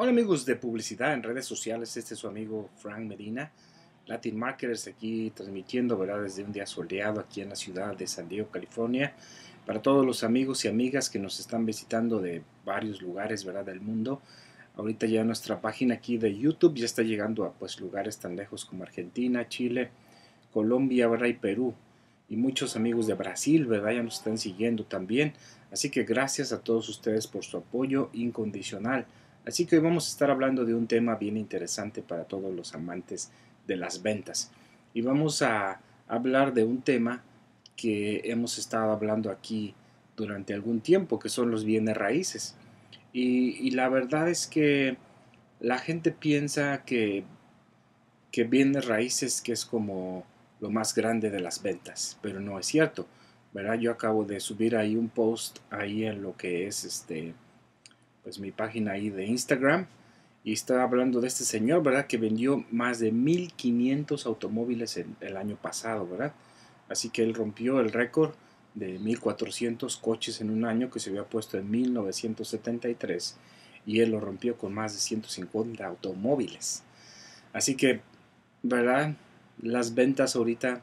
Hola amigos de publicidad en redes sociales, este es su amigo Frank Medina, Latin Marketers, aquí transmitiendo, ¿verdad? Desde un día soleado aquí en la ciudad de San Diego, California, para todos los amigos y amigas que nos están visitando de varios lugares, ¿verdad? Del mundo. Ahorita ya nuestra página aquí de YouTube ya está llegando a pues lugares tan lejos como Argentina, Chile, Colombia, ¿verdad? Y Perú. Y muchos amigos de Brasil, ¿verdad? Ya nos están siguiendo también. Así que gracias a todos ustedes por su apoyo incondicional. Así que hoy vamos a estar hablando de un tema bien interesante para todos los amantes de las ventas. Y vamos a hablar de un tema que hemos estado hablando aquí durante algún tiempo, que son los bienes raíces. Y la verdad es que la gente piensa que bienes raíces que es como lo más grande de las ventas, pero no es cierto, ¿verdad? Yo acabo de subir ahí un post ahí en lo que es pues mi página ahí de Instagram y estaba hablando de este señor, ¿verdad? Que vendió más de 1500 automóviles en el año pasado, ¿verdad? Así que él rompió el récord de 1400 coches en un año que se había puesto en 1973 y él lo rompió con más de 150 automóviles. Así que, ¿verdad? Las ventas ahorita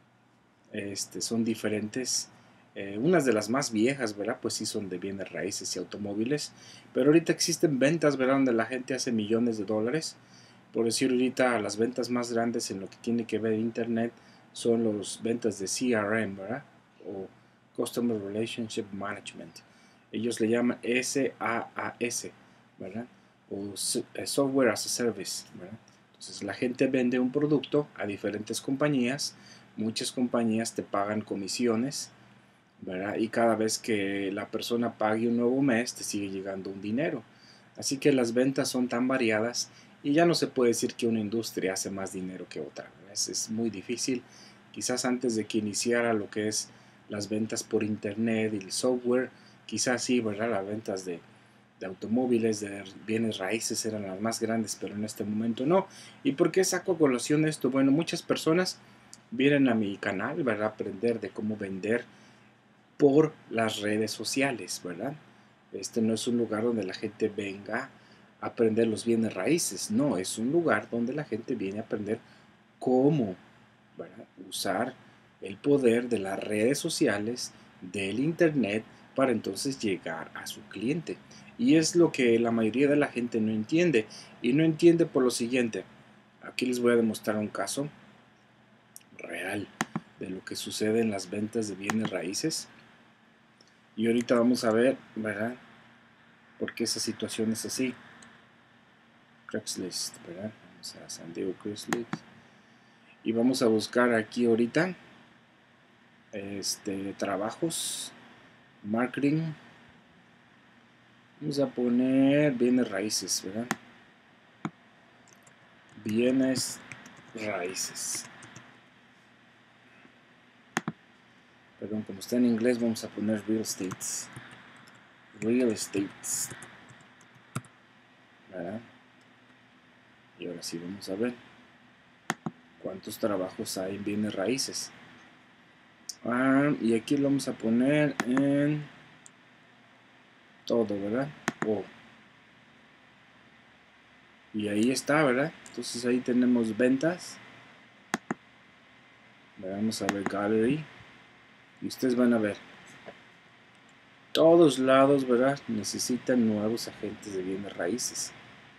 son diferentes. Unas de las más viejas, ¿verdad? Pues sí son de bienes raíces y automóviles. Pero ahorita existen ventas, ¿verdad? Donde la gente hace millones de dólares. Por decir ahorita, las ventas más grandes en lo que tiene que ver Internet son las ventas de CRM, ¿verdad? O Customer Relationship Management. Ellos le llaman SaaS, ¿verdad? O Software as a Service, ¿verdad? Entonces la gente vende un producto a diferentes compañías. Muchas compañías te pagan comisiones, ¿verdad? Y cada vez que la persona pague un nuevo mes, te sigue llegando un dinero. Así que las ventas son tan variadas y ya no se puede decir que una industria hace más dinero que otra. Es muy difícil. Quizás antes de que iniciara lo que es las ventas por internet y el software, quizás sí, ¿verdad? Las ventas de automóviles, de bienes raíces eran las más grandes, pero en este momento no. ¿Y por qué saco a colación esto? Bueno, muchas personas vienen a mi canal, ¿verdad? Aprender de cómo vender por las redes sociales, ¿verdad? Este no es un lugar donde la gente venga a aprender los bienes raíces, no, es un lugar donde la gente viene a aprender cómo, ¿verdad? Usar el poder de las redes sociales, del internet, para entonces llegar a su cliente. Y es lo que la mayoría de la gente no entiende. Y no entiende por lo siguiente. Aquí les voy a demostrar un caso real de lo que sucede en las ventas de bienes raíces. Y ahorita vamos a ver, ¿verdad? Por qué esa situación es así. Craigslist, ¿verdad? Vamos a San Diego Craigslist. Y vamos a buscar aquí ahorita trabajos, marketing. Vamos a poner bienes raíces, ¿verdad? Bienes raíces. Perdón, como está en inglés, vamos a poner real estates. Real estates. ¿Verdad? Y ahora sí vamos a ver cuántos trabajos hay en bienes raíces. Y aquí lo vamos a poner en todo, ¿verdad? Oh. Y ahí está, ¿verdad? Entonces ahí tenemos ventas. Vamos a ver gallery. Y ustedes van a ver. Todos lados, ¿verdad? Necesitan nuevos agentes de bienes raíces.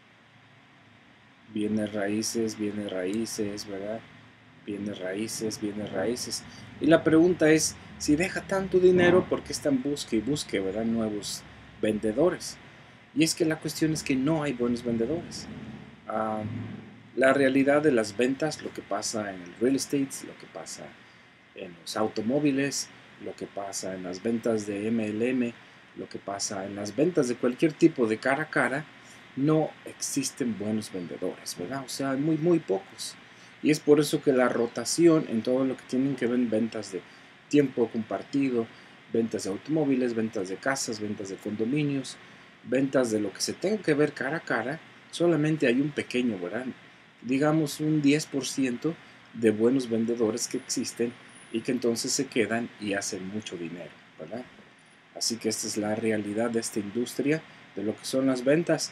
Bienes raíces, ¿verdad? Bienes raíces, bienes raíces. Y la pregunta es, si deja tanto dinero, ¿por qué están busque y busque, ¿verdad? Nuevos vendedores. Y es que la cuestión es que no hay buenos vendedores. La realidad de las ventas, lo que pasa en el real estate, lo que pasa en los automóviles, lo que pasa en las ventas de MLM, lo que pasa en las ventas de cualquier tipo de cara a cara, no existen buenos vendedores, ¿verdad? O sea, hay muy, muy pocos. Y es por eso que la rotación en todo lo que tienen que ver ventas de tiempo compartido, ventas de automóviles, ventas de casas, ventas de condominios, ventas de lo que se tenga que ver cara a cara, solamente hay un pequeño, ¿verdad? Digamos un 10% de buenos vendedores que existen y que entonces se quedan y hacen mucho dinero, ¿verdad? Así que esta es la realidad de esta industria, de lo que son las ventas.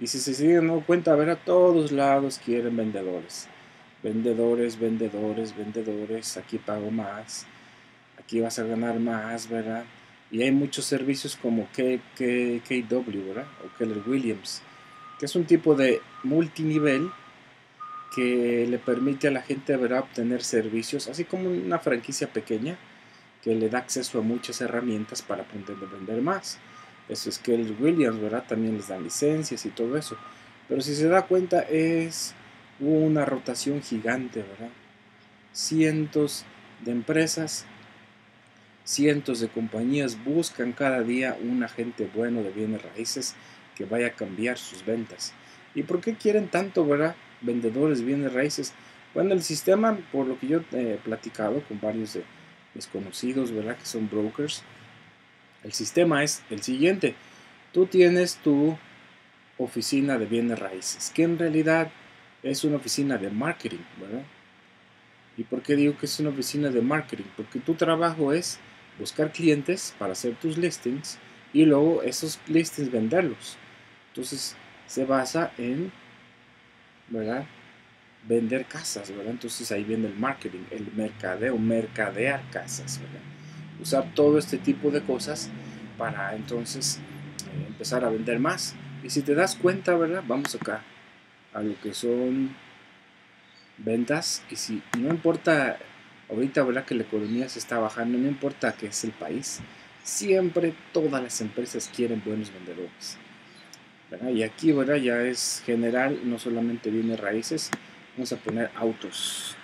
Y si se siguen dando cuenta, a ver, a todos lados quieren vendedores. Vendedores, vendedores, vendedores, aquí pago más, aquí vas a ganar más, ¿verdad? Y hay muchos servicios como KW, ¿verdad? O Keller Williams, que es un tipo de multinivel que le permite a la gente, ¿verdad?, obtener servicios, así como una franquicia pequeña, que le da acceso a muchas herramientas para poder vender más. Eso es Keller Williams, ¿verdad? También les dan licencias y todo eso. Pero si se da cuenta, es una rotación gigante, ¿verdad? Cientos de empresas, cientos de compañías buscan cada día un agente bueno de bienes raíces que vaya a cambiar sus ventas. ¿Y por qué quieren tanto, verdad? Vendedores de bienes raíces. Bueno, el sistema, por lo que yo he platicado con varios de mis conocidos, ¿verdad?, que son brokers, el sistema es el siguiente. Tú tienes tu oficina de bienes raíces, que en realidad es una oficina de marketing, ¿verdad? ¿Y por qué digo que es una oficina de marketing? Porque tu trabajo es buscar clientes para hacer tus listings y luego esos listings venderlos. Entonces se basa en, ¿verdad?, vender casas, ¿verdad? Entonces ahí viene el marketing, el mercadeo, mercadear casas, ¿verdad? Usar todo este tipo de cosas para entonces empezar a vender más. Y si te das cuenta, ¿verdad? Vamos acá a lo que son ventas. Y no importa ahorita, ¿verdad?, que la economía se está bajando, no importa que es el país, siempre todas las empresas quieren buenos vendedores, ¿verdad? Y aquí, ¿verdad?, ya es general, no solamente bienes raíces. Vamos a poner autos.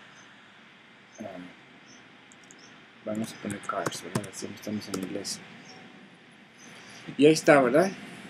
Vamos a poner cars, ¿verdad? Siempre estamos en inglés. Y ahí está, ¿verdad?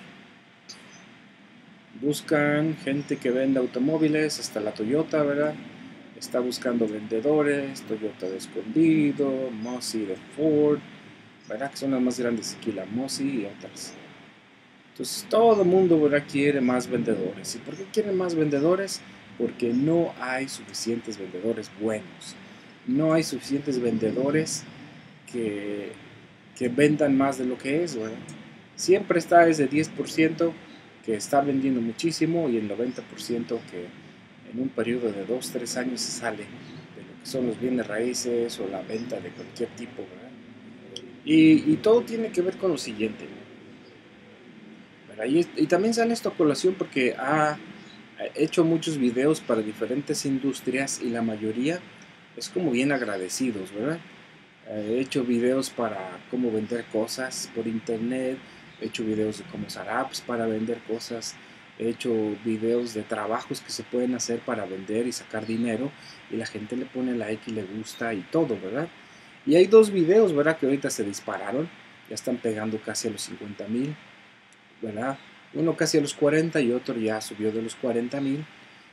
Buscan gente que venda automóviles, hasta la Toyota, ¿verdad? Está buscando vendedores, Toyota de Escondido, Mossy de Ford, ¿verdad?, que son las más grandes aquí, la Mossy y otras. Entonces todo el mundo, ¿verdad?, quiere más vendedores. ¿Y por qué quieren más vendedores? Porque no hay suficientes vendedores buenos. No hay suficientes vendedores que, que vendan más de lo que es, ¿verdad? Siempre está ese 10% que está vendiendo muchísimo y el 90% que en un periodo de 2-3 años se sale de lo que son los bienes raíces o la venta de cualquier tipo, ¿verdad? Y todo tiene que ver con lo siguiente, ¿verdad? Y también sale esto a colación porque ha hecho muchos videos para diferentes industrias y la mayoría es como bien agradecidos, ¿verdad? He hecho videos para cómo vender cosas por internet, he hecho videos de cómo usar apps para vender cosas, he hecho videos de trabajos que se pueden hacer para vender y sacar dinero y la gente le pone like y le gusta y todo, ¿verdad? Y hay dos videos, ¿verdad?, que ahorita se dispararon, ya están pegando casi a los 50,000, ¿verdad? Uno casi a los 40 y otro ya subió de los 40,000.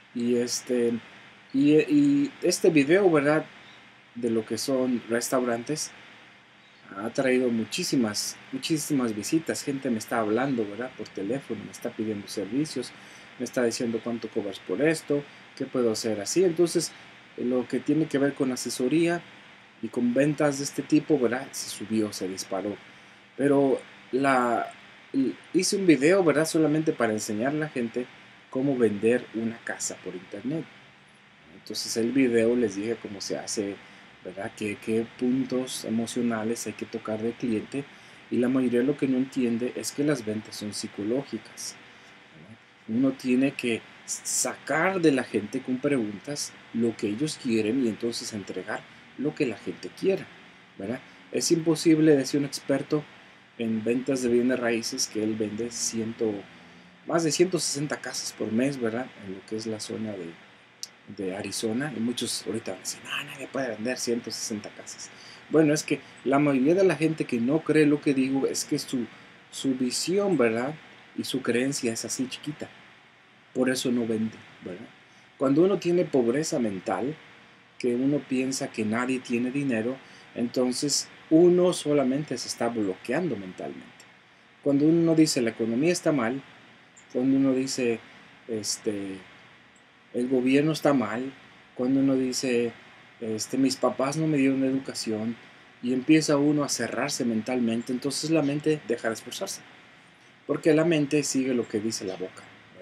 Y este video, ¿verdad?, de lo que son restaurantes, ha traído muchísimas, muchísimas visitas. Gente me está hablando, ¿verdad?, por teléfono, me está pidiendo servicios, me está diciendo cuánto cobras por esto, qué puedo hacer así. Entonces, lo que tiene que ver con asesoría y con ventas de este tipo, ¿verdad?, se subió, se disparó. Pero la, hice un video, ¿verdad?, solamente para enseñar a la gente cómo vender una casa por internet. Entonces el video les dije cómo se hace, ¿verdad?, qué puntos emocionales hay que tocar del cliente. Y la mayoría lo que no entiende es que las ventas son psicológicas, ¿verdad? Uno tiene que sacar de la gente con preguntas lo que ellos quieren y entonces entregar lo que la gente quiera, ¿verdad? Es imposible, decía un experto en ventas de bienes raíces, que él vende más de 160 casas por mes, ¿verdad?, en lo que es la zona de Arizona. Y muchos ahorita van a decir, no, nadie puede vender 160 casas. Bueno, es que la mayoría de la gente que no cree lo que digo es que su visión, ¿verdad?, y su creencia es así chiquita. Por eso no vende, ¿verdad? Cuando uno tiene pobreza mental, que uno piensa que nadie tiene dinero, entonces uno solamente se está bloqueando mentalmente. Cuando uno dice la economía está mal, cuando uno dice el gobierno está mal, cuando uno dice mis papás no me dieron educación, y empieza uno a cerrarse mentalmente, entonces la mente deja de esforzarse, porque la mente sigue lo que dice la boca,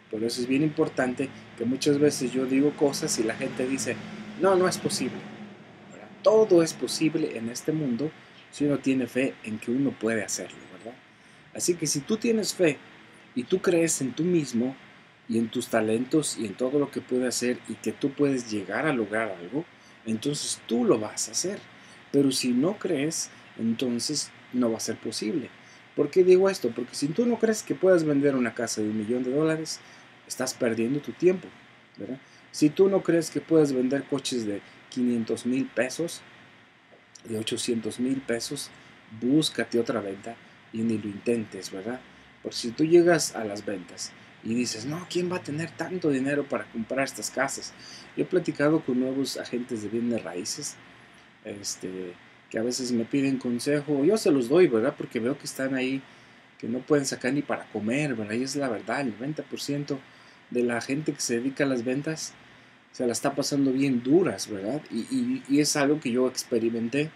Por eso es bien importante que muchas veces yo digo cosas y la gente dice, no, no es posible. ¿Verdad? Todo es posible en este mundo si uno tiene fe en que uno puede hacerlo, ¿verdad? Así que si tú tienes fe y tú crees en tú mismo y en tus talentos y en todo lo que puedes hacer y que tú puedes llegar a lograr algo, entonces tú lo vas a hacer. Pero si no crees, entonces no va a ser posible. ¿Por qué digo esto? Porque si tú no crees que puedas vender una casa de $1,000,000, estás perdiendo tu tiempo, ¿verdad? Si tú no crees que puedas vender coches de 500,000 pesos, de 800,000 pesos, búscate otra venta y ni lo intentes, ¿verdad? Porque si tú llegas a las ventas y dices, no, ¿quién va a tener tanto dinero para comprar estas casas? Yo he platicado con nuevos agentes de bienes raíces, que a veces me piden consejo, yo se los doy, ¿verdad? Porque veo que están ahí, que no pueden sacar ni para comer, ¿verdad? Y es la verdad, el 90% de la gente que se dedica a las ventas se la está pasando bien duras, ¿verdad? Y es algo que yo experimenté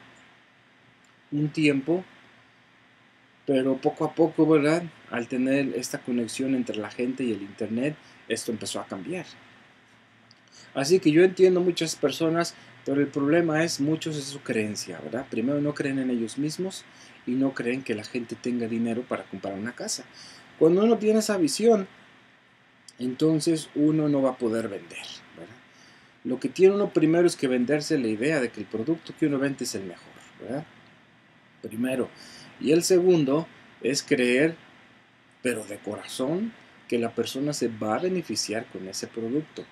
un tiempo, pero poco a poco, ¿verdad? Al tener esta conexión entre la gente y el Internet, esto empezó a cambiar. Así que yo entiendo muchas personas, pero el problema es muchos es su creencia, ¿verdad? Primero no creen en ellos mismos y no creen que la gente tenga dinero para comprar una casa. Cuando uno tiene esa visión, entonces uno no va a poder vender, ¿verdad? Lo que tiene uno primero es que venderse la idea de que el producto que uno vende es el mejor, ¿verdad? Primero. Y el segundo es creer, pero de corazón, que la persona se va a beneficiar con ese producto,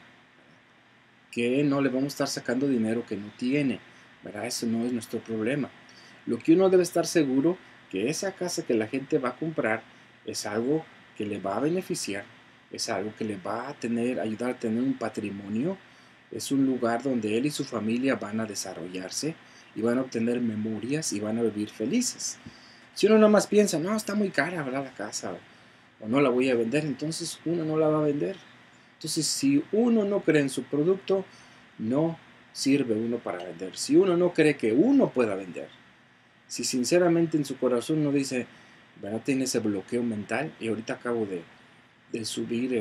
que no le vamos a estar sacando dinero que no tiene, ¿verdad? Eso no es nuestro problema. Lo que uno debe estar seguro que esa casa que la gente va a comprar es algo que le va a beneficiar, es algo que le va a ayudar a tener un patrimonio, es un lugar donde él y su familia van a desarrollarse y van a obtener memorias y van a vivir felices. Si uno nada más piensa, no, está muy cara, ¿verdad? La casa, o no la voy a vender, entonces uno no la va a vender. Entonces, si uno no cree en su producto, no sirve uno para vender. Si uno no cree que uno pueda vender, si sinceramente en su corazón uno dice, ¿verdad? Tiene ese bloqueo mental, y ahorita acabo de subir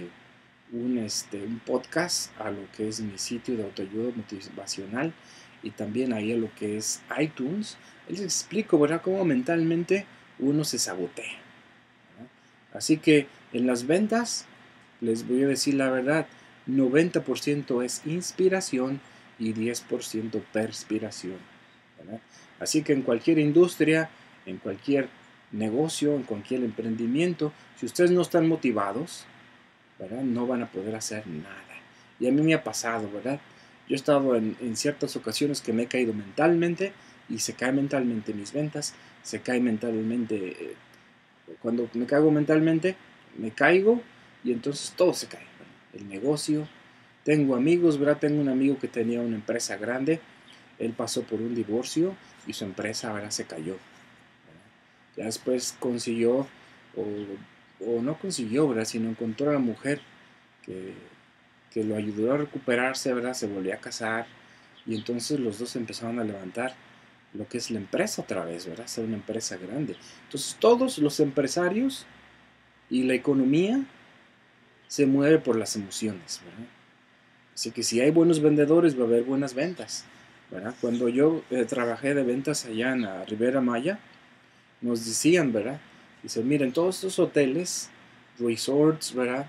un podcast a lo que es mi sitio de autoayuda motivacional y también ahí a lo que es iTunes. Les explico, ¿verdad?, cómo mentalmente uno se sabotea, ¿verdad? Así que en las ventas, les voy a decir la verdad, 90% es inspiración y 10% perspiración, ¿verdad? Así que en cualquier industria, en cualquier negocio, en cualquier emprendimiento, si ustedes no están motivados, ¿verdad?, no van a poder hacer nada. Y a mí me ha pasado, ¿verdad? Yo he estado en ciertas ocasiones que me he caído mentalmente y se cae mentalmente mis ventas, se cae mentalmente, cuando me caigo mentalmente, me caigo y entonces todo se cae, ¿verdad? El negocio, tengo amigos, ¿verdad? Tengo un amigo que tenía una empresa grande, él pasó por un divorcio y su empresa ahora se cayó, ¿verdad? Ya después consiguió, o no consiguió, ¿verdad?, sino encontró a la mujer que, que lo ayudó a recuperarse, ¿verdad? Se volvió a casar y entonces los dos empezaron a levantar lo que es la empresa otra vez, ¿verdad? Ser una empresa grande. Entonces todos los empresarios y la economía se mueve por las emociones, ¿verdad? Así que si hay buenos vendedores va a haber buenas ventas, ¿verdad? Cuando yo trabajé de ventas allá en la Ribera Maya, nos decían, ¿verdad? Dice, miren, todos estos hoteles, resorts, ¿verdad?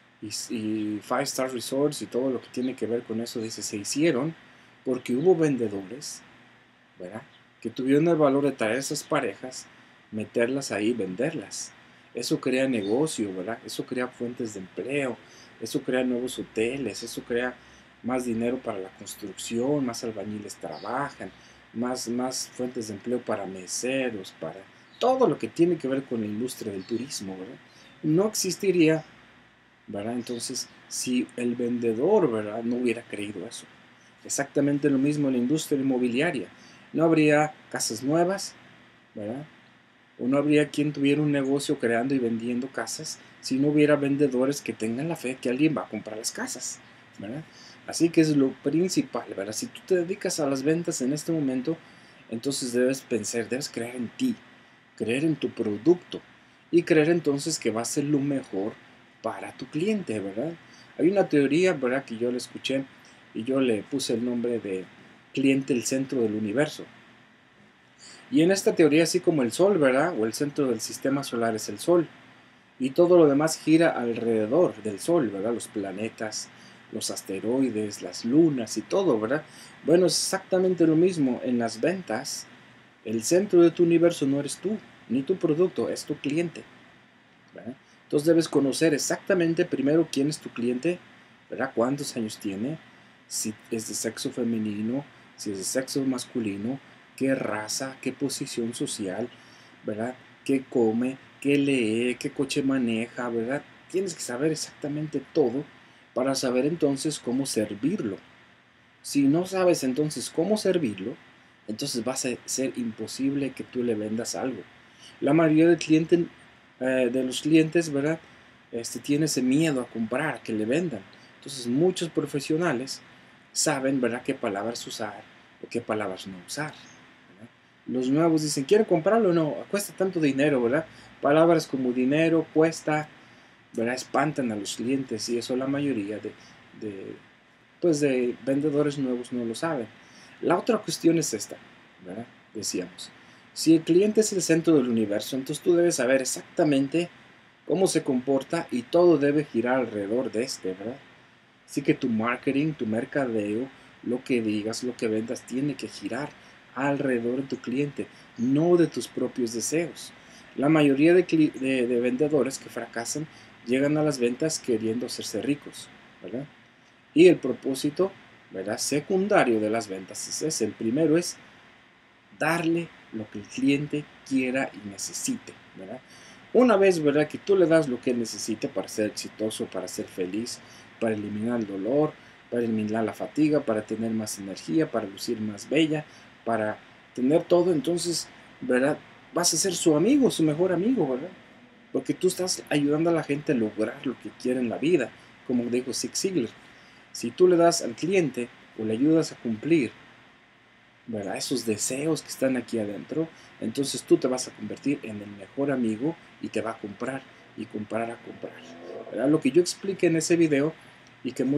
Y Five Star Resorts y todo lo que tiene que ver con eso, dice, se hicieron porque hubo vendedores, ¿verdad?, que tuvieron el valor de traer esas parejas, meterlas ahí y venderlas. Eso crea negocio, ¿verdad? Eso crea fuentes de empleo, eso crea nuevos hoteles, eso crea más dinero para la construcción, más albañiles trabajan, más fuentes de empleo para meseros, para todo lo que tiene que ver con la industria del turismo, ¿verdad? No existiría, ¿verdad? Entonces, si el vendedor, ¿verdad?, no hubiera creído eso. Exactamente lo mismo en la industria inmobiliaria. No habría casas nuevas, ¿verdad? O no habría quien tuviera un negocio creando y vendiendo casas si no hubiera vendedores que tengan la fe que alguien va a comprar las casas, ¿verdad? Así que es lo principal, ¿verdad? Si tú te dedicas a las ventas en este momento, entonces debes pensar, debes creer en ti, creer en tu producto y creer entonces que va a ser lo mejor para tu cliente, ¿verdad? Hay una teoría, ¿verdad?, que yo le escuché y yo le puse el nombre de cliente el centro del universo. Y en esta teoría, así como el Sol, ¿verdad?, o el centro del sistema solar es el Sol, y todo lo demás gira alrededor del Sol, ¿verdad? Los planetas, los asteroides, las lunas y todo, ¿verdad? Bueno, es exactamente lo mismo en las ventas. El centro de tu universo no eres tú, ni tu producto, es tu cliente, ¿verdad? Entonces debes conocer exactamente primero quién es tu cliente, ¿verdad? Cuántos años tiene, si es de sexo femenino, si es de sexo masculino, qué raza, qué posición social, ¿verdad? Qué come, qué lee, qué coche maneja, ¿verdad? Tienes que saber exactamente todo para saber entonces cómo servirlo. Si no sabes entonces cómo servirlo, entonces va a ser imposible que tú le vendas algo. La mayoría de los clientes, ¿verdad? Tiene ese miedo a comprar, que le vendan. Entonces muchos profesionales saben, ¿verdad?, qué palabras usar o qué palabras no usar, ¿verdad? Los nuevos dicen, ¿quieren comprarlo o no? Cuesta tanto dinero, ¿verdad? Palabras como dinero, cuesta, ¿verdad?, espantan a los clientes y eso la mayoría de pues de vendedores nuevos no lo saben. La otra cuestión es esta, ¿verdad? Decíamos, si el cliente es el centro del universo, entonces tú debes saber exactamente cómo se comporta y todo debe girar alrededor de este, ¿verdad? Así que tu marketing, tu mercadeo, lo que digas, lo que vendas, tiene que girar alrededor de tu cliente, no de tus propios deseos. La mayoría de vendedores que fracasan llegan a las ventas queriendo hacerse ricos, ¿verdad? Y el propósito, ¿verdad?, secundario de las ventas es ese. El primero es darle lo que el cliente quiera y necesite, ¿verdad? Una vez, ¿verdad?, que tú le das lo que él necesite para ser exitoso, para ser feliz, para eliminar el dolor, para eliminar la fatiga, para tener más energía, para lucir más bella, para tener todo, entonces, ¿verdad?, vas a ser su amigo, su mejor amigo, ¿verdad? Porque tú estás ayudando a la gente a lograr lo que quiere en la vida, como dijo Zig Ziglar. Si tú le das al cliente o le ayudas a cumplir, ¿verdad?, esos deseos que están aquí adentro, entonces tú te vas a convertir en el mejor amigo y te va a comprar y comprar a comprar, ¿verdad? Lo que yo expliqué en ese video y que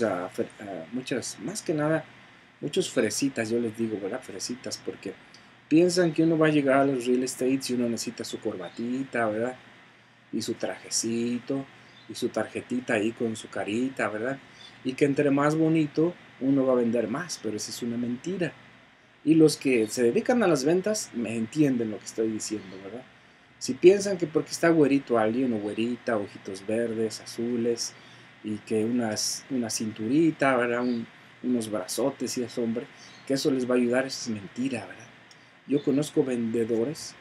muchas, más que nada, muchos fresitas, yo les digo, ¿verdad? Fresitas, porque piensan que uno va a llegar a los real estates y uno necesita su corbatita, ¿verdad?, y su trajecito y su tarjetita ahí con su carita, ¿verdad? Y que entre más bonito uno va a vender más, pero esa es una mentira. Y los que se dedican a las ventas me entienden lo que estoy diciendo, ¿verdad? Si piensan que porque está güerito alguien o güerita, ojitos verdes, azules, y que una cinturita, ¿verdad?, unos brazotes y es hombre, que eso les va a ayudar, eso es mentira, ¿verdad? Yo conozco vendedores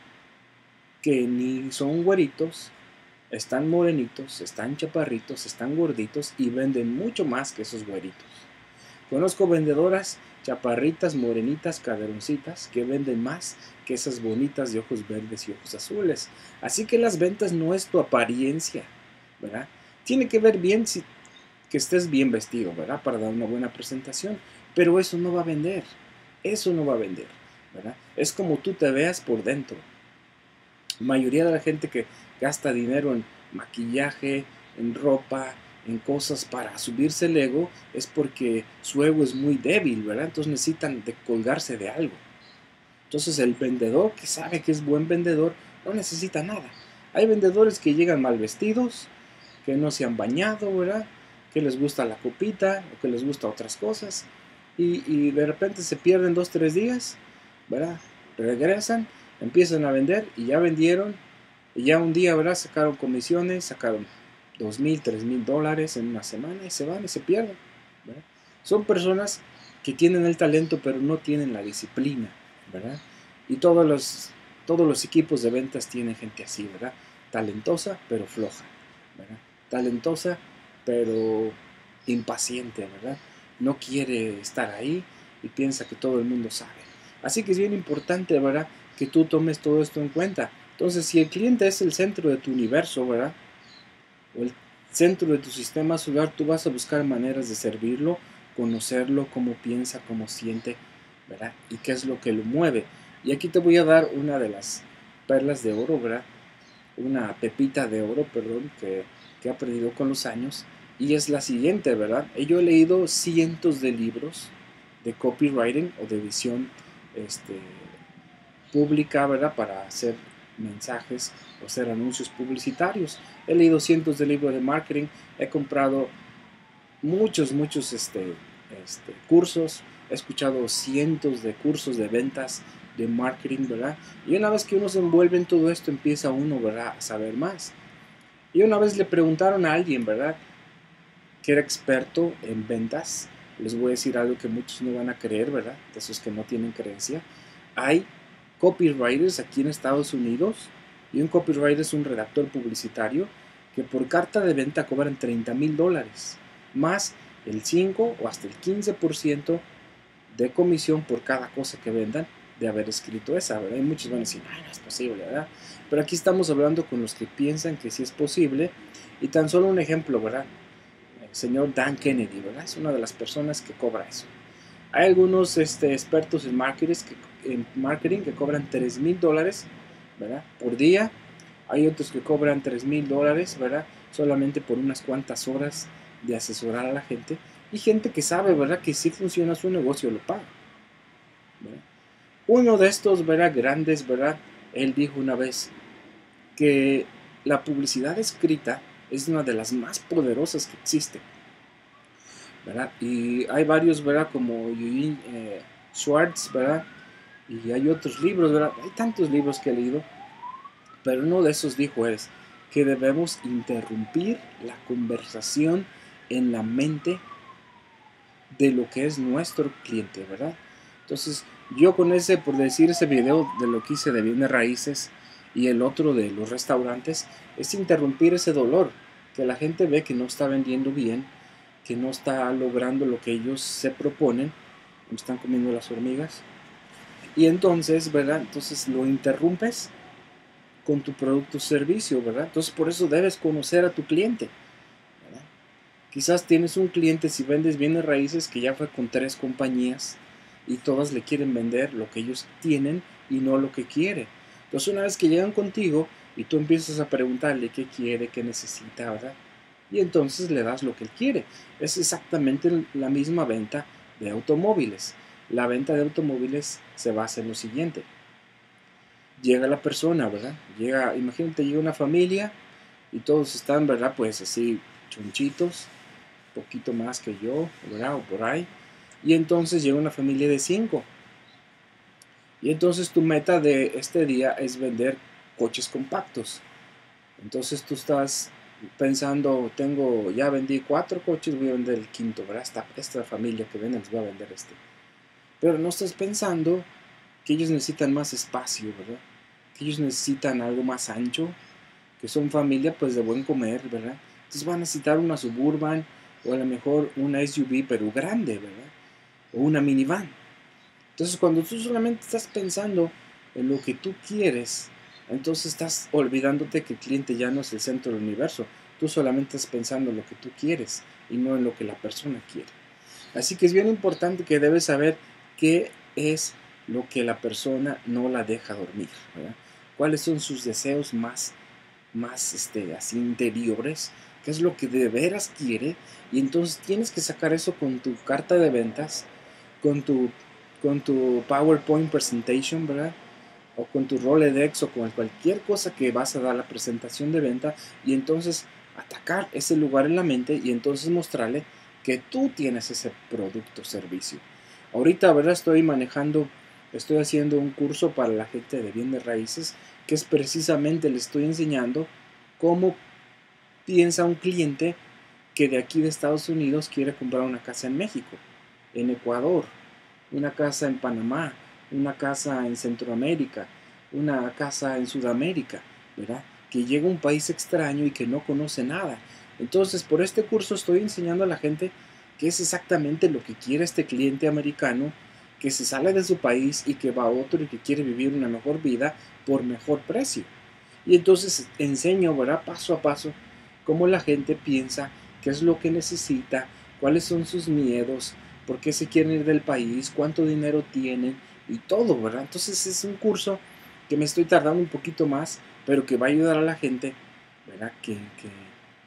que ni son güeritos, están morenitos, están chaparritos, están gorditos y venden mucho más que esos güeritos. Conozco vendedoras chaparritas, morenitas, caderoncitas que venden más que esas bonitas de ojos verdes y ojos azules. Así que las ventas no es tu apariencia, ¿verdad? Tiene que ver bien que estés bien vestido, ¿verdad?, para dar una buena presentación. Pero eso no va a vender. Eso no va a vender, ¿verdad? Es como tú te veas por dentro. La mayoría de la gente que gasta dinero en maquillaje, en ropa, en cosas para subirse el ego, es porque su ego es muy débil, ¿verdad? Entonces necesitan de colgarse de algo. Entonces el vendedor que sabe que es buen vendedor no necesita nada. Hay vendedores que llegan mal vestidos, que no se han bañado, ¿verdad?, que les gusta la copita o que les gusta otras cosas y de repente se pierden 2, 3 días, ¿verdad? Regresan, empiezan a vender y ya vendieron y ya un día, ¿verdad?, sacaron comisiones, sacaron $2,000, $3,000 en una semana y se van y se pierden, ¿verdad? Son personas que tienen el talento pero no tienen la disciplina, ¿verdad? Y todos los equipos de ventas tienen gente así, ¿verdad? Talentosa pero floja, ¿verdad? Talentosa pero impaciente, ¿verdad? No quiere estar ahí y piensa que todo el mundo sabe. Así que es bien importante, ¿verdad?, que tú tomes todo esto en cuenta. Entonces, si el cliente es el centro de tu universo, ¿verdad?, o el centro de tu sistema solar, tú vas a buscar maneras de servirlo, conocerlo, cómo piensa, cómo siente, ¿verdad?, y qué es lo que lo mueve. Y aquí te voy a dar una de las perlas de oro, ¿verdad?, una pepita de oro, perdón, que que he aprendido con los años y es la siguiente, ¿verdad? Yo he leído cientos de libros de copywriting o de edición pública, ¿verdad? Para hacer mensajes o hacer anuncios publicitarios. He leído cientos de libros de marketing, he comprado muchos cursos, he escuchado cientos de cursos de ventas, de marketing, ¿verdad? Y una vez que uno se envuelve en todo esto, empieza uno, ¿verdad?, a saber más. Y una vez le preguntaron a alguien, ¿verdad?, que era experto en ventas. Les voy a decir algo que muchos no van a creer, ¿verdad?, de esos que no tienen creencia. Hay copywriters aquí en Estados Unidos, y un copywriter es un redactor publicitario que por carta de venta cobran $30,000, más el 5 o hasta el 15% de comisión por cada cosa que vendan de haber escrito esa, ¿verdad? Y muchos van a decir, no es posible, ¿verdad? Pero aquí estamos hablando con los que piensan que sí es posible. Y tan solo un ejemplo, ¿verdad? El señor Dan Kennedy, ¿verdad? Es una de las personas que cobra eso. Hay algunos expertos en marketing que cobran $3,000, ¿verdad?, por día. Hay otros que cobran $3,000, ¿verdad?, solamente por unas cuantas horas de asesorar a la gente. Y gente que sabe, ¿verdad?, que si funciona su negocio lo paga, ¿verdad? Uno de estos, ¿verdad?, grandes, ¿verdad?, él dijo una vez que la publicidad escrita es una de las más poderosas que existe, ¿verdad? Y hay varios, ¿verdad?, como Eugene Schwartz, ¿verdad? Y hay otros libros, ¿verdad? Hay tantos libros que he leído, pero uno de esos dijo es que debemos interrumpir la conversación en la mente de lo que es nuestro cliente, ¿verdad? Entonces, yo con ese, por decir ese video de lo que hice de bienes raíces y el otro de los restaurantes, es interrumpir ese dolor, que la gente ve que no está vendiendo bien, que no está logrando lo que ellos se proponen, me están comiendo las hormigas, y entonces, ¿verdad? Entonces lo interrumpes con tu producto o servicio, ¿verdad? Entonces por eso debes conocer a tu cliente, ¿verdad? Quizás tienes un cliente, si vendes bienes raíces, que ya fue con 3 compañías y todas le quieren vender lo que ellos tienen y no lo que quiere. Entonces una vez que llegan contigo y tú empiezas a preguntarle qué quiere, qué necesita, ¿verdad?, y entonces le das lo que él quiere. Es exactamente la misma venta de automóviles. La venta de automóviles se basa en lo siguiente. Llega la persona, ¿verdad? Imagínate, llega una familia y todos están, ¿verdad?, pues así chonchitos, poquito más que yo, ¿verdad?, o por ahí. Y entonces llega una familia de 5. Y entonces tu meta de este día es vender coches compactos. Entonces tú estás pensando, ya vendí 4 coches, voy a vender el quinto, ¿verdad? Esta familia que vende les voy a vender este. Pero no estás pensando que ellos necesitan más espacio, ¿verdad?, que ellos necesitan algo más ancho, que son familia pues de buen comer, ¿verdad? Entonces van a necesitar una Suburban o a lo mejor una SUV pero grande, ¿verdad?, o una minivan. Entonces cuando tú solamente estás pensando en lo que tú quieres, entonces estás olvidándote que el cliente ya no es el centro del universo. Tú solamente estás pensando en lo que tú quieres y no en lo que la persona quiere. Así que es bien importante que debes saber qué es lo que la persona no la deja dormir, ¿verdad? Cuáles son sus deseos más así interiores, qué es lo que de veras quiere, y entonces tienes que sacar eso con tu carta de ventas, con tu PowerPoint presentation, ¿verdad?, o con tu Rolodex o con cualquier cosa que vas a dar la presentación de venta, y entonces atacar ese lugar en la mente y entonces mostrarle que tú tienes ese producto o servicio. Ahorita, ¿verdad?, estoy haciendo un curso para la gente de bienes raíces, que es precisamente, le estoy enseñando cómo piensa un cliente que de aquí de Estados Unidos quiere comprar una casa en México, en Ecuador, una casa en Panamá, una casa en Centroamérica, una casa en Sudamérica, ¿verdad?, que llega a un país extraño y que no conoce nada. Entonces, por este curso estoy enseñando a la gente qué es exactamente lo que quiere este cliente americano, que se sale de su país y que va a otro y que quiere vivir una mejor vida por mejor precio. Y entonces enseño, ¿verdad?, paso a paso, cómo la gente piensa, qué es lo que necesita, cuáles son sus miedos, por qué se quieren ir del país, cuánto dinero tienen y todo, ¿verdad? Entonces es un curso que me estoy tardando un poquito más, pero que va a ayudar a la gente, ¿verdad?, que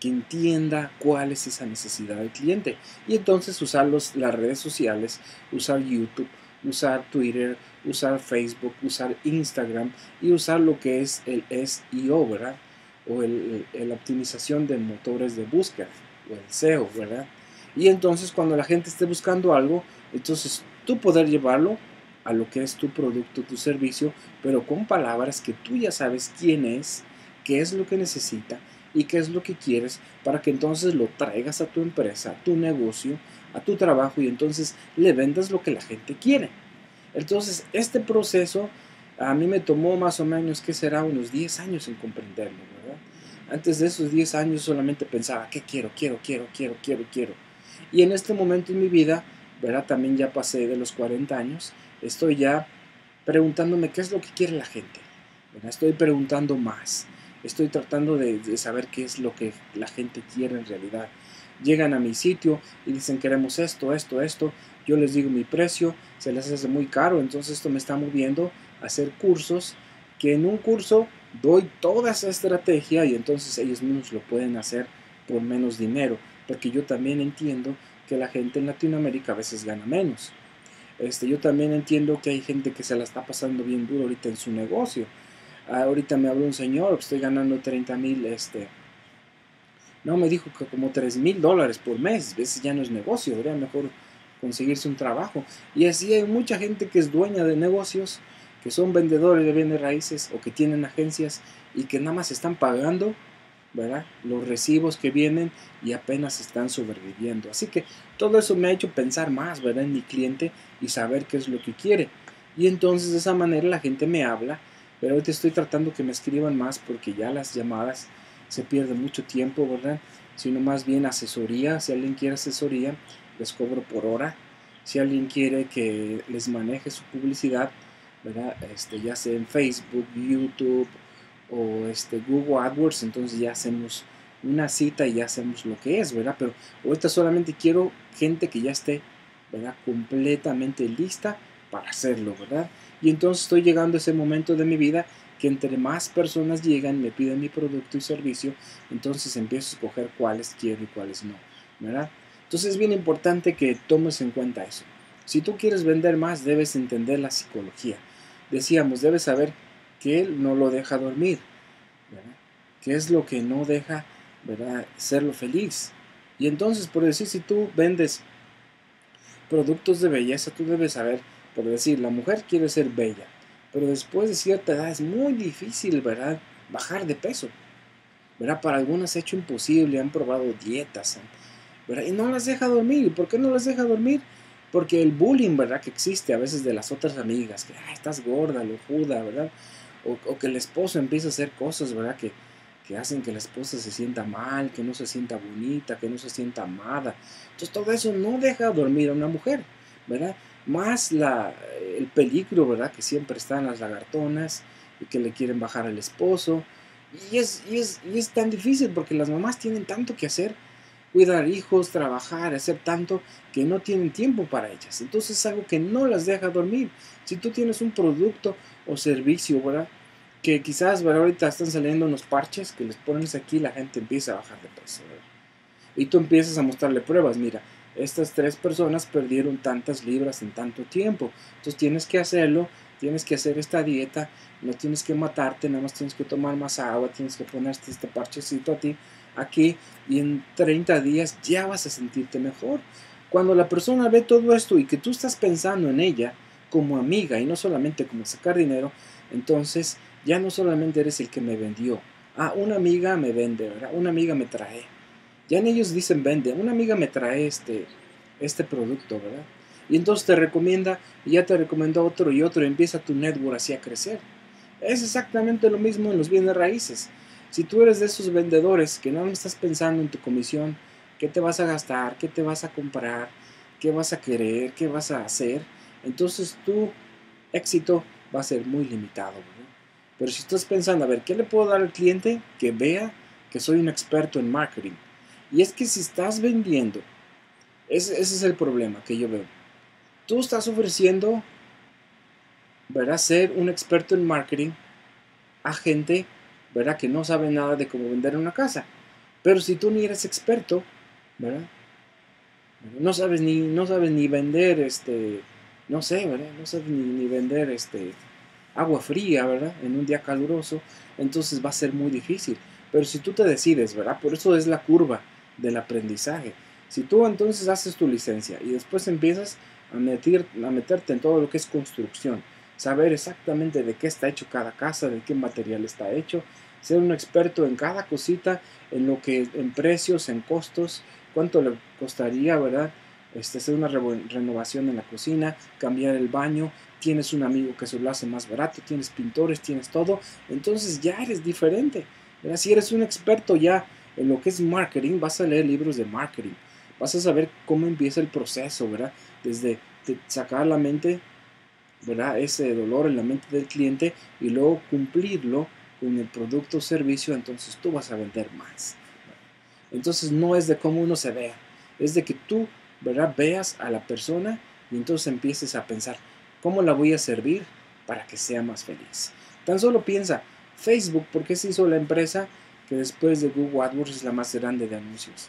que entienda cuál es esa necesidad del cliente. Y entonces usar las redes sociales, usar YouTube, usar Twitter, usar Facebook, usar Instagram y usar lo que es el SEO, ¿verdad? O la optimización de motores de búsqueda, o el SEO, ¿verdad? Y entonces cuando la gente esté buscando algo, entonces tú poder llevarlo a lo que es tu producto, tu servicio, pero con palabras que tú ya sabes quién es, qué es lo que necesita y qué es lo que quieres, para que entonces lo traigas a tu empresa, a tu negocio, a tu trabajo, y entonces le vendas lo que la gente quiere. Entonces este proceso a mí me tomó más o menos, que será, unos 10 años en comprenderlo, ¿verdad? Antes de esos 10 años solamente pensaba, ¿qué quiero? Quiero. Y en este momento en mi vida, ¿verdad? También ya pasé de los 40 años, estoy ya preguntándome qué es lo que quiere la gente, ¿verdad? Estoy preguntando más, estoy tratando de saber qué es lo que la gente quiere en realidad. Llegan a mi sitio y dicen queremos esto, yo les digo mi precio, se les hace muy caro, entonces esto me está moviendo a hacer cursos, que en un curso doy toda esa estrategia y entonces ellos mismos lo pueden hacer por menos dinero, porque yo también entiendo que la gente en Latinoamérica a veces gana menos. Yo también entiendo que hay gente que se la está pasando bien duro ahorita en su negocio. Ahorita me habló un señor, estoy ganando 30,000, no, me dijo que como $3,000 por mes. A veces ya no es negocio, debería mejor conseguirse un trabajo. Y así hay mucha gente que es dueña de negocios, que son vendedores de bienes raíces o que tienen agencias y que nada más están pagando, ¿verdad?, los recibos que vienen, y apenas están sobreviviendo. Así que todo eso me ha hecho pensar más, ¿verdad?, en mi cliente y saber qué es lo que quiere. Y entonces de esa manera la gente me habla, pero ahorita estoy tratando que me escriban más, porque ya las llamadas se pierde mucho tiempo, ¿verdad? Sino más bien asesoría. Si alguien quiere asesoría, les cobro por hora. Si alguien quiere que les maneje su publicidad, ¿verdad?, ya sea en Facebook, YouTube o Google AdWords, entonces ya hacemos una cita y ya hacemos lo que es, ¿verdad? Pero ahorita solamente quiero gente que ya esté, ¿verdad?, completamente lista para hacerlo, ¿verdad? Y entonces estoy llegando a ese momento de mi vida que entre más personas llegan, me piden mi producto y servicio, entonces empiezo a escoger cuáles quiero y cuáles no, ¿verdad? Entonces es bien importante que tomes en cuenta eso. Si tú quieres vender más, debes entender la psicología. Decíamos, debes saber que él no lo deja dormir, ¿verdad? ¿Qué es lo que no deja, ¿verdad?, serlo feliz? Y entonces, por decir, si tú vendes productos de belleza, tú debes saber, por decir, la mujer quiere ser bella, pero después de cierta edad es muy difícil, ¿verdad?, bajar de peso, ¿verdad? Para algunas ha hecho imposible, han probado dietas, ¿verdad?, y no las deja dormir. ¿Y por qué no las deja dormir? Porque el bullying, ¿verdad?, que existe a veces de las otras amigas, que estás gorda, lojuda, ¿verdad? O que el esposo empieza a hacer cosas, ¿verdad?, que hacen que la esposa se sienta mal, que no se sienta bonita, que no se sienta amada. Entonces todo eso no deja dormir a una mujer, ¿verdad? Más el peligro, ¿verdad?, que siempre están las lagartonas y que le quieren bajar al esposo. Y es tan difícil porque las mamás tienen tanto que hacer, cuidar hijos, trabajar, hacer tanto, que no tienen tiempo para ellas. Entonces es algo que no las deja dormir. Si tú tienes un producto o servicio, ¿verdad?, que quizás, ¿verdad?, ahorita están saliendo unos parches que les pones aquí, la gente empieza a bajar de peso, ¿verdad? Y tú empiezas a mostrarle pruebas. Mira, estas 3 personas perdieron tantas libras en tanto tiempo. Entonces tienes que hacerlo, tienes que hacer esta dieta, no tienes que matarte, nada más tienes que tomar más agua, tienes que ponerte este parchecito a ti aquí, y en 30 días ya vas a sentirte mejor. Cuando la persona ve todo esto y que tú estás pensando en ella como amiga y no solamente como sacar dinero, entonces ya no solamente eres el que me vendió. Una amiga me vende, ¿verdad? Una amiga me trae. Ya en ellos dicen vende, una amiga me trae este producto, ¿verdad? Y entonces te recomienda, y ya te recomendó otro y otro, y empieza tu network así a crecer. Es exactamente lo mismo en los bienes raíces. Si tú eres de esos vendedores que no estás pensando en tu comisión, qué te vas a gastar, qué te vas a comprar, qué vas a querer, qué vas a hacer, entonces tu éxito va a ser muy limitado, ¿verdad? Pero si estás pensando, a ver, ¿qué le puedo dar al cliente? Que vea que soy un experto en marketing. Y es que si estás vendiendo, ese es el problema que yo veo. Tú estás ofreciendo, ¿verdad?, ser un experto en marketing a gente, ¿verdad?, que no sabe nada de cómo vender una casa. Pero si tú ni eres experto, ¿verdad? No sabes ni vender, no sé, ¿verdad? No sabes ni vender, agua fría, ¿verdad? En un día caluroso, entonces va a ser muy difícil. Pero si tú te decides, ¿verdad? Por eso es la curva del aprendizaje. Si tú entonces haces tu licencia y después empiezas a meterte en todo lo que es construcción, saber exactamente de qué está hecho cada casa, de qué material está hecho, ser un experto en cada cosita, en precios, en costos, cuánto le costaría, ¿verdad? Hacer una renovación en la cocina, cambiar el baño, tienes un amigo que se lo hace más barato, tienes pintores, tienes todo, entonces ya eres diferente, ¿verdad? Si eres un experto ya en lo que es marketing, vas a leer libros de marketing, vas a saber cómo empieza el proceso, ¿verdad? Desde sacar la mente, ¿verdad? Ese dolor en la mente del cliente y luego cumplirlo con el producto o servicio, entonces tú vas a vender más. Entonces no es de cómo uno se vea, es de que tú, ¿verdad? Veas a la persona y entonces empieces a pensar, ¿cómo la voy a servir para que sea más feliz? Tan solo piensa, Facebook, ¿por qué se hizo la empresa que después de Google AdWords es la más grande de anuncios?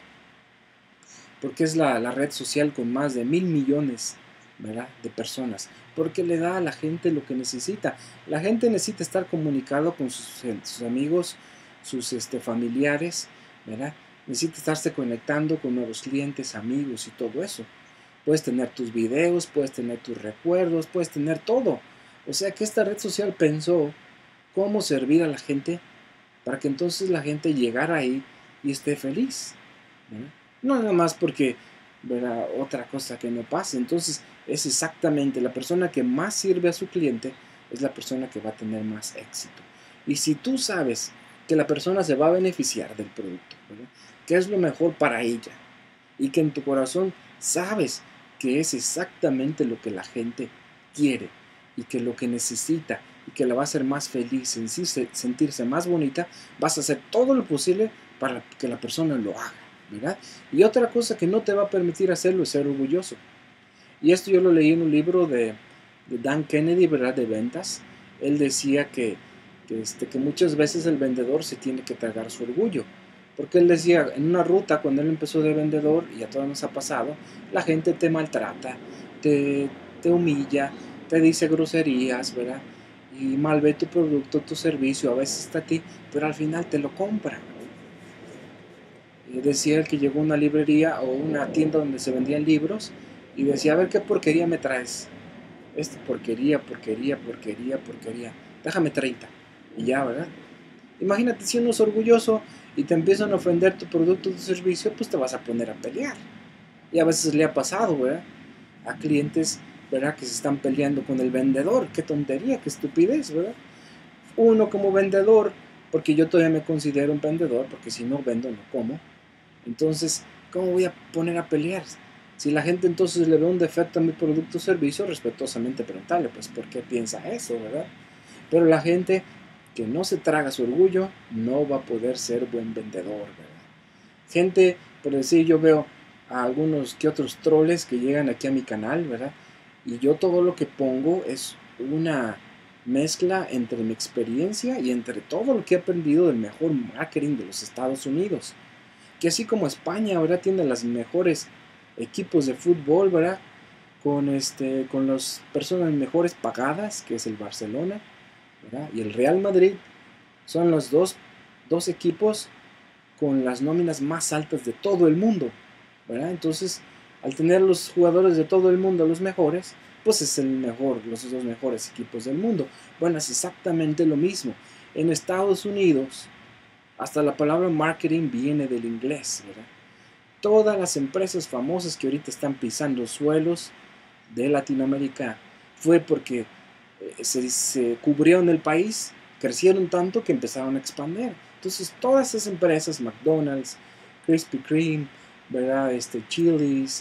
Porque es la red social con más de 1.000 millones, ¿verdad? De personas. Porque le da a la gente lo que necesita. La gente necesita estar comunicado con sus amigos, sus familiares, ¿verdad? Necesita estarse conectando con nuevos clientes, amigos y todo eso. Puedes tener tus videos, puedes tener tus recuerdos, puedes tener todo. O sea que esta red social pensó cómo servir a la gente para que entonces la gente llegara ahí y esté feliz, ¿verdad? No nada más porque, ¿verdad? Otra cosa que no pase. Entonces es exactamente la persona que más sirve a su cliente es la persona que va a tener más éxito. Y si tú sabes que la persona se va a beneficiar del producto, ¿verdad? Que es lo mejor para ella y que en tu corazón sabes que es exactamente lo que la gente quiere y que lo que necesita y que la va a hacer más feliz, sentirse más bonita, vas a hacer todo lo posible para que la persona lo haga, ¿verdad? Y otra cosa que no te va a permitir hacerlo es ser orgulloso. Y esto yo lo leí en un libro de Dan Kennedy, ¿verdad? De ventas. Él decía que muchas veces el vendedor se tiene que tragar su orgullo. Porque él decía, en una ruta, cuando él empezó de vendedor, y a todos nos ha pasado, la gente te maltrata, te, te humilla, te dice groserías, ¿verdad? Y mal ve tu producto, tu servicio, a veces está a ti, pero al final te lo compra. Decía él que llegó a una librería o una tienda donde se vendían libros y decía, a ver qué porquería me traes. Porquería, porquería, porquería, porquería. Déjame 30. Y ya, ¿verdad? Imagínate si uno es orgulloso y te empiezan a ofender tu producto o tu servicio, pues te vas a poner a pelear. Y a veces le ha pasado, ¿verdad? A clientes, ¿verdad? Que se están peleando con el vendedor. Qué tontería, qué estupidez, ¿verdad? Uno como vendedor, porque yo todavía me considero un vendedor, porque si no vendo no como. Entonces, ¿cómo voy a poner a pelear? Si la gente entonces le ve un defecto a mi producto o servicio, respetuosamente preguntarle, pues, ¿por qué piensa eso, verdad? Pero la gente que no se traga su orgullo no va a poder ser buen vendedor, ¿verdad? Gente, por decir, yo veo a algunos que otros troles que llegan aquí a mi canal, ¿verdad? Y yo todo lo que pongo es una mezcla entre mi experiencia y entre todo lo que he aprendido del mejor marketing de los Estados Unidos. Que así como España ahora tiene las mejores equipos de fútbol, ¿verdad? Con las personas mejores pagadas, que es el Barcelona, ¿verdad? Y el Real Madrid, son los dos equipos con las nóminas más altas de todo el mundo, ¿verdad? Entonces, al tener los jugadores de todo el mundo los mejores, pues es los dos mejores equipos del mundo. Bueno, es exactamente lo mismo. En Estados Unidos, hasta la palabra marketing viene del inglés, ¿verdad? Todas las empresas famosas que ahorita están pisando suelos de Latinoamérica fue porque se cubrieron el país, crecieron tanto que empezaron a expandir. Entonces todas esas empresas, McDonald's, Krispy Kreme, ¿verdad? Chili's,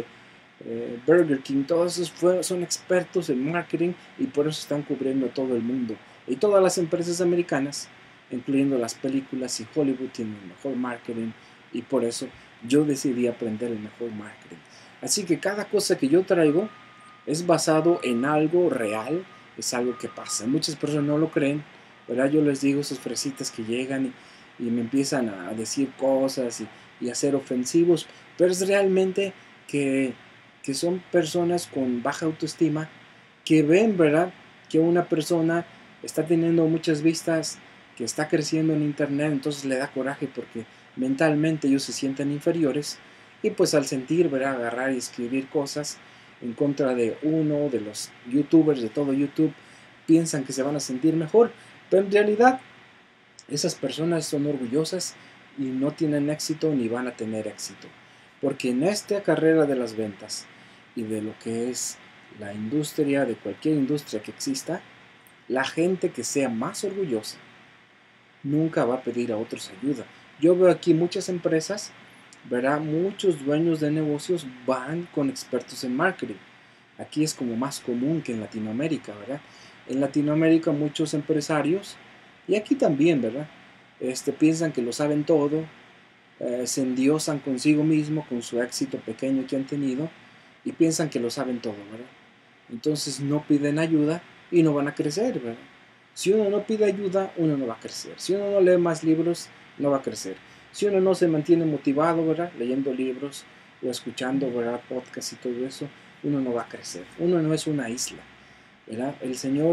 Burger King, todos esos son expertos en marketing y por eso están cubriendo todo el mundo. Y todas las empresas americanas, incluyendo las películas y Hollywood, tienen el mejor marketing y por eso yo decidí aprender el mejor marketing. Así que cada cosa que yo traigo es basado en algo real, es algo que pasa. Muchas personas no lo creen, ¿verdad? Yo les digo esas fresitas que llegan y me empiezan a decir cosas y a ser ofensivos, pero es realmente que son personas con baja autoestima que ven, ¿verdad?, que una persona está teniendo muchas vistas, que está creciendo en internet, entonces le da coraje porque mentalmente ellos se sienten inferiores y pues al sentir, ¿verdad?, agarrar y escribir cosas en contra de uno de los youtubers de todo YouTube, piensan que se van a sentir mejor, pero en realidad esas personas son orgullosas y no tienen éxito ni van a tener éxito. Porque en esta carrera de las ventas y de lo que es la industria, de cualquier industria que exista, la gente que sea más orgullosa nunca va a pedir a otros ayuda. Yo veo aquí muchas empresas, ¿verdad? Muchos dueños de negocios van con expertos en marketing. Aquí es como más común que en Latinoamérica, ¿verdad? En Latinoamérica muchos empresarios, y aquí también, ¿verdad?, piensan que lo saben todo, se endiosan consigo mismo, con su éxito pequeño que han tenido, y piensan que lo saben todo, ¿verdad? Entonces no piden ayuda y no van a crecer, ¿verdad? Si uno no pide ayuda, uno no va a crecer. Si uno no lee más libros, no va a crecer. Si uno no se mantiene motivado, ¿verdad?, leyendo libros o escuchando, ¿verdad?, podcasts y todo eso, uno no va a crecer. Uno no es una isla, ¿verdad? El señor,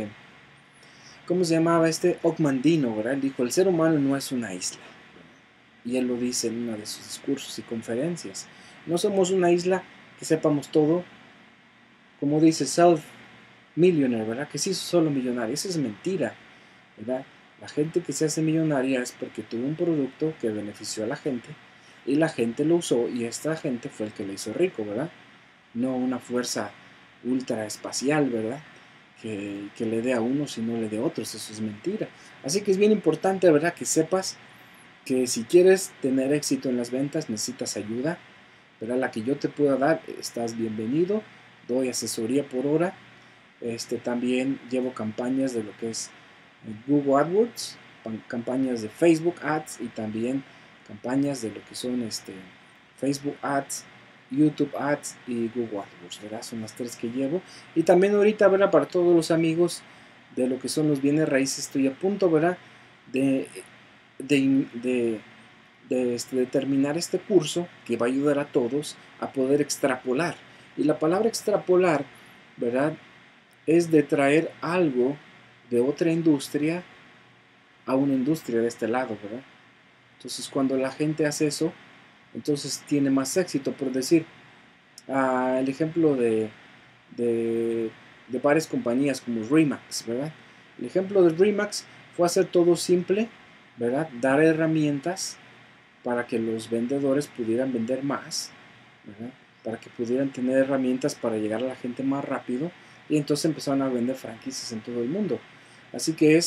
¿cómo se llamaba Ogmandino, ¿verdad? Él dijo, el ser humano no es una isla. Y él lo dice en uno de sus discursos y conferencias. No somos una isla que sepamos todo, como dice Self Millionaire, ¿verdad?, que se hizo solo millonario. Eso es mentira, ¿verdad? La gente que se hace millonaria es porque tuvo un producto que benefició a la gente y la gente lo usó y esta gente fue el que le hizo rico, ¿verdad? No una fuerza ultra espacial, ¿verdad?, que le dé a unos y no le dé a otros. Eso es mentira. Así que es bien importante, ¿verdad?, que sepas que si quieres tener éxito en las ventas necesitas ayuda, ¿verdad? La que yo te pueda dar, estás bienvenido. Doy asesoría por hora. También llevo campañas de lo que es Google AdWords, campañas de Facebook Ads y también campañas de lo que son Facebook Ads, YouTube Ads y Google AdWords, ¿verdad? Son las tres que llevo. Y también ahorita, ¿verdad?, para todos los amigos de lo que son los bienes raíces, estoy a punto, ¿verdad?, de, de, de, de terminar este curso que va a ayudar a todos a poder extrapolar. Y la palabra extrapolar, ¿verdad?, es de traer algo de otra industria a una industria de este lado, ¿verdad? Entonces, cuando la gente hace eso, entonces tiene más éxito. Por decir, el ejemplo de varias compañías como Remax, ¿verdad? El ejemplo de Remax fue hacer todo simple, ¿verdad? Dar herramientas para que los vendedores pudieran vender más, ¿verdad?, para que pudieran tener herramientas para llegar a la gente más rápido, y entonces empezaron a vender franquicias en todo el mundo. Así que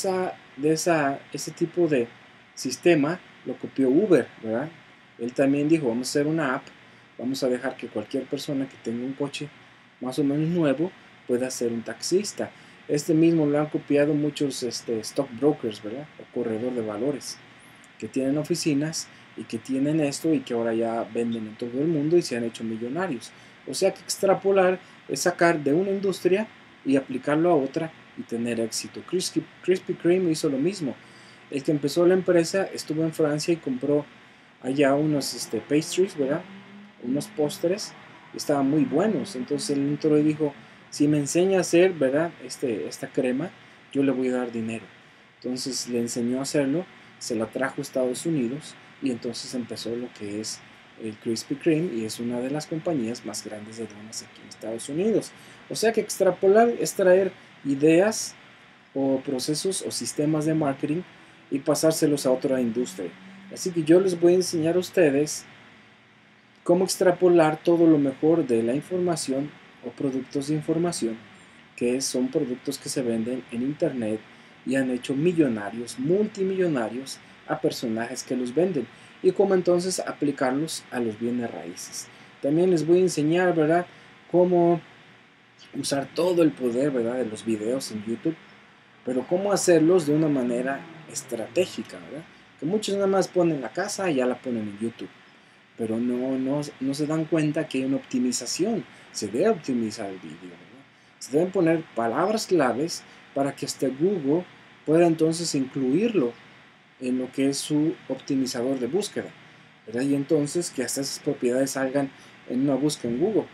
ese tipo de sistema lo copió Uber, ¿verdad? Él también dijo, vamos a hacer una app, vamos a dejar que cualquier persona que tenga un coche más o menos nuevo pueda ser un taxista. Este mismo lo han copiado muchos stockbrokers, ¿verdad?, o corredor de valores, que tienen oficinas y que tienen esto y que ahora ya venden en todo el mundo y se han hecho millonarios. O sea que extrapolar es sacar de una industria y aplicarlo a otra y tener éxito. Krispy Kreme hizo lo mismo. El que empezó la empresa estuvo en Francia y compró allá unos pastries, ¿verdad?, unos postres, estaban muy buenos. Entonces él entró y dijo, si me enseña a hacer, ¿verdad?, esta crema, yo le voy a dar dinero. Entonces le enseñó a hacerlo, se la trajo a Estados Unidos y entonces empezó lo que es el Krispy Kreme y es una de las compañías más grandes de donas aquí en Estados Unidos. O sea que extrapolar es traer ideas o procesos o sistemas de marketing y pasárselos a otra industria. Así que yo les voy a enseñar a ustedes cómo extrapolar todo lo mejor de la información o productos de información, que son productos que se venden en internet y han hecho millonarios, multimillonarios a personajes que los venden, y cómo entonces aplicarlos a los bienes raíces. También les voy a enseñar, ¿verdad?, cómo usar todo el poder, ¿verdad?, de los videos en YouTube, pero cómo hacerlos de una manera estratégica, ¿verdad? Que muchos nada más ponen la casa y ya la ponen en YouTube, pero no se dan cuenta que hay una optimización. Se debe optimizar el vídeo, ¿verdad? Se deben poner palabras claves para que hasta Google pueda entonces incluirlo en lo que es su optimizador de búsqueda, ¿verdad? Y entonces que hasta esas propiedades salgan en una búsqueda en Google,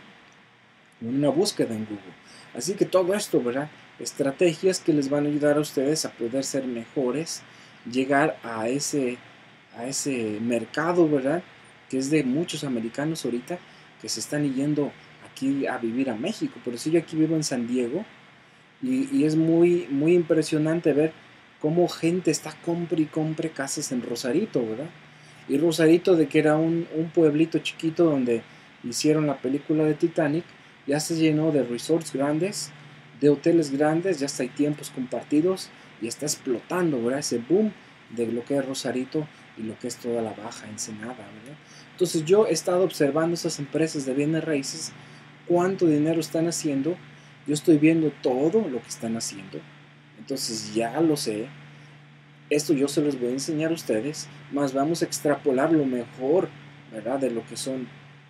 Así que todo esto, ¿verdad? Estrategias que les van a ayudar a ustedes a poder ser mejores, llegar a ese mercado, ¿verdad? Que es de muchos americanos ahorita que se están yendo aquí a vivir a México. Por eso yo aquí vivo en San Diego y es muy impresionante ver cómo gente está compre y compre casas en Rosarito, ¿verdad? Y Rosarito, de que era un pueblito chiquito donde hicieron la película de Titanic, ya se llenó de resorts grandes, de hoteles grandes, ya hasta hay tiempos compartidos y está explotando, ¿verdad? Ese boom de lo que es Rosarito y lo que es toda la Baja Ensenada, ¿verdad? Entonces yo he estado observando esas empresas de bienes raíces, cuánto dinero están haciendo, yo estoy viendo todo lo que están haciendo, entonces ya lo sé, esto yo se los voy a enseñar a ustedes, más vamos a extrapolar lo mejor, ¿verdad? De lo que son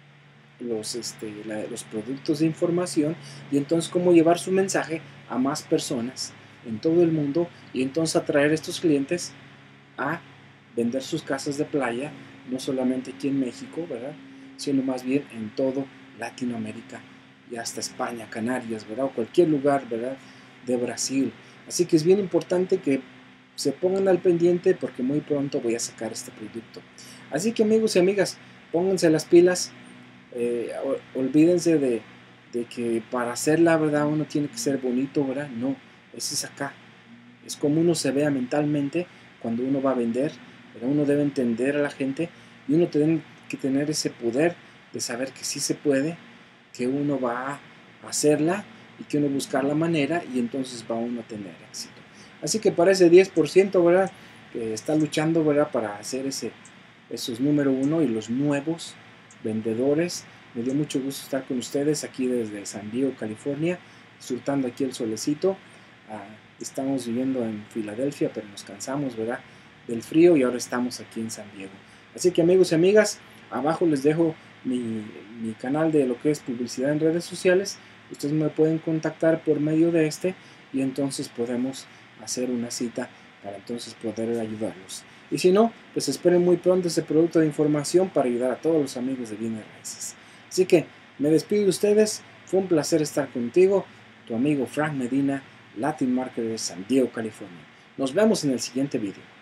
los productos de información y entonces cómo llevar su mensaje a más personas en todo el mundo y entonces atraer a estos clientes a vender sus casas de playa, no solamente aquí en México, ¿verdad? Sino más bien en todo Latinoamérica y hasta España, Canarias, ¿verdad? O cualquier lugar, ¿verdad? De Brasil. Así que es bien importante que se pongan al pendiente porque muy pronto voy a sacar este producto. Así que amigos y amigas, pónganse las pilas, olvídense de que para hacer la verdad uno tiene que ser bonito, ¿verdad? No, ese es acá. Es como uno se vea mentalmente cuando uno va a vender, pero uno debe entender a la gente y uno tiene que tener ese poder de saber que sí se puede, que uno va a hacerla y que uno buscar la manera y entonces va uno a tener éxito. Así que para ese 10%, ¿verdad? Que está luchando, ¿verdad? Para hacer esos número uno y los nuevos vendedores. Me dio mucho gusto estar con ustedes aquí desde San Diego, California, disfrutando aquí el solecito. Estamos viviendo en Filadelfia, pero nos cansamos, ¿verdad? Del frío y ahora estamos aquí en San Diego. Así que amigos y amigas, abajo les dejo mi canal de lo que es publicidad en redes sociales. Ustedes me pueden contactar por medio de este y entonces podemos hacer una cita para entonces poder ayudarlos. Y si no, pues esperen muy pronto ese producto de información para ayudar a todos los amigos de bienes raíces. Así que me despido de ustedes. Fue un placer estar contigo, tu amigo Frank Medina, Latin Marketer de San Diego, California. Nos vemos en el siguiente video.